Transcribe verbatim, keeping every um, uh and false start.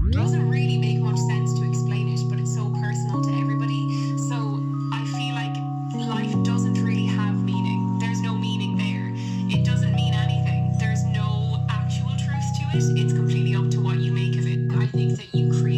doesn't really make much sense to explain it, but it's so personal to everybody. So I feel like life doesn't really have meaning. There's no meaning there. It doesn't mean anything. There's no actual truth to it. It's completely up to what you make of it. I think that you create